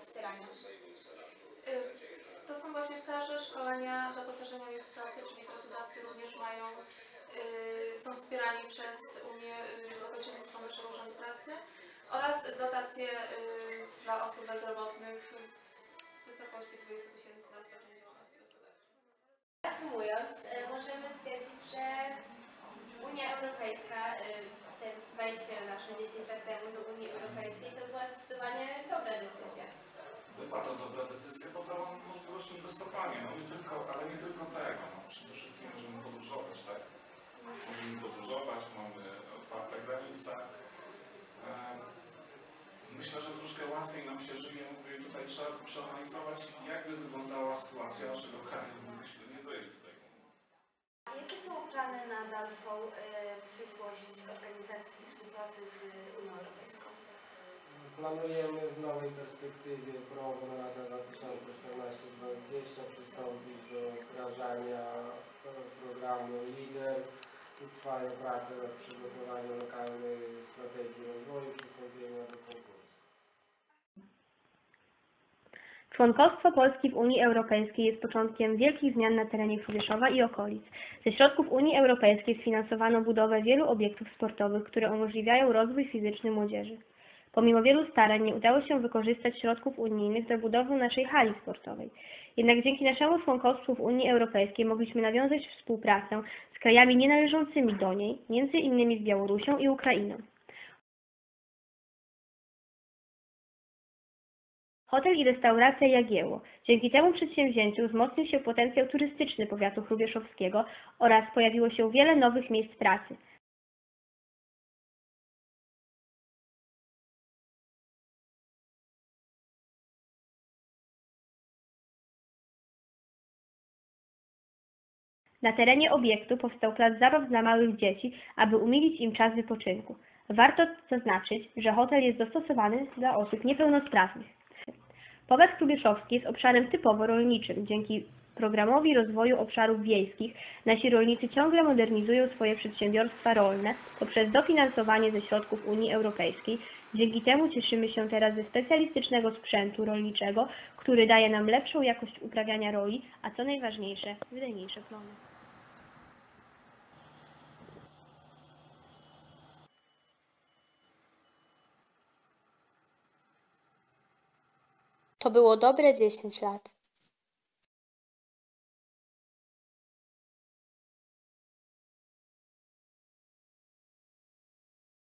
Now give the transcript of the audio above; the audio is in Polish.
wspierania. To są właśnie staże, szkolenia, doposażenia miejsc pracy, czyli pracodawcy również są wspierani przez Unię zapożyczenie z Funduszem Urzędu Pracy oraz dotacje dla osób bezrobotnych w wysokości 20 000 na rozpoczęcie działalności gospodarczej. Reasumując, możemy stwierdzić, że Unia Europejska, te wejście nasze 10 lat temu do Unii Europejskiej, to była zdecydowanie dobra decyzja. Była to dobra decyzja, bo dała nam możliwość inwestowania, ale nie tylko tego. Przede wszystkim możemy podróżować, tak? Możemy podróżować, mamy otwarte granice. Myślę, że troszkę łatwiej nam się żyje. Mówię, tutaj trzeba przeanalizować, jakby wyglądała sytuacja naszego kraju, gdybyśmy nie byli w tej Unii. Jakie są plany na dalszą przyszłość organizacji współpracy z Unią Europejską? Planujemy w nowej perspektywie PROW na lata 2014-2020 przystąpić do wdrażania programu LEADER. Trwają prace nad przygotowaniem lokalnej strategii rozwoju, przystąpienia do konkursu. Członkostwo Polski w Unii Europejskiej jest początkiem wielkich zmian na terenie Hrubieszowa i okolic. Ze środków Unii Europejskiej sfinansowano budowę wielu obiektów sportowych, które umożliwiają rozwój fizyczny młodzieży. Pomimo wielu starań nie udało się wykorzystać środków unijnych do budowy naszej hali sportowej. Jednak dzięki naszemu członkostwu w Unii Europejskiej mogliśmy nawiązać współpracę z krajami nienależącymi do niej, między innymi z Białorusią i Ukrainą. Hotel i restauracja Jagiełło. Dzięki temu przedsięwzięciu wzmocnił się potencjał turystyczny powiatu hrubieszowskiego oraz pojawiło się wiele nowych miejsc pracy. Na terenie obiektu powstał plac zabaw dla małych dzieci, aby umilić im czas wypoczynku. Warto zaznaczyć, że hotel jest dostosowany dla osób niepełnosprawnych. Powiat hrubieszowski jest obszarem typowo rolniczym. Dzięki Programowi Rozwoju Obszarów Wiejskich nasi rolnicy ciągle modernizują swoje przedsiębiorstwa rolne poprzez dofinansowanie ze środków Unii Europejskiej. Dzięki temu cieszymy się teraz ze specjalistycznego sprzętu rolniczego, który daje nam lepszą jakość uprawiania roli, a co najważniejsze, wydajniejsze plony. To było dobre 10 lat.